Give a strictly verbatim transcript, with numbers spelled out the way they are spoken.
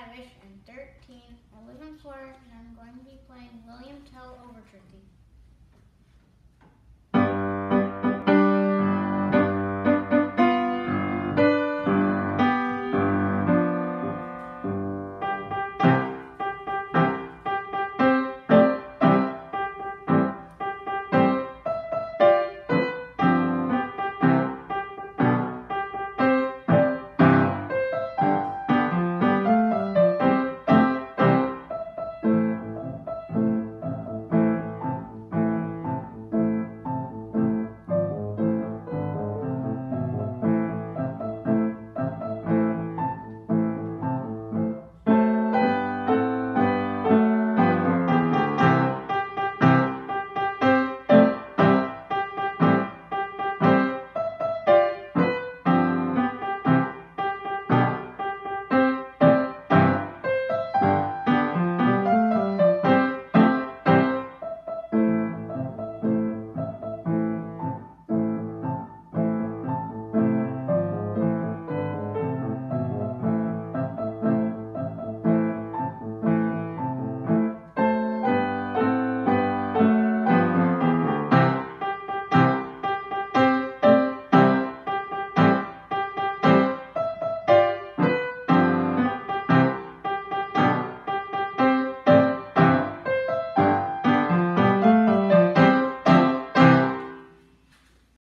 Tavish, I'm thirteen. I live in Florida, and I'm going to be playing William Tell Overture Theme.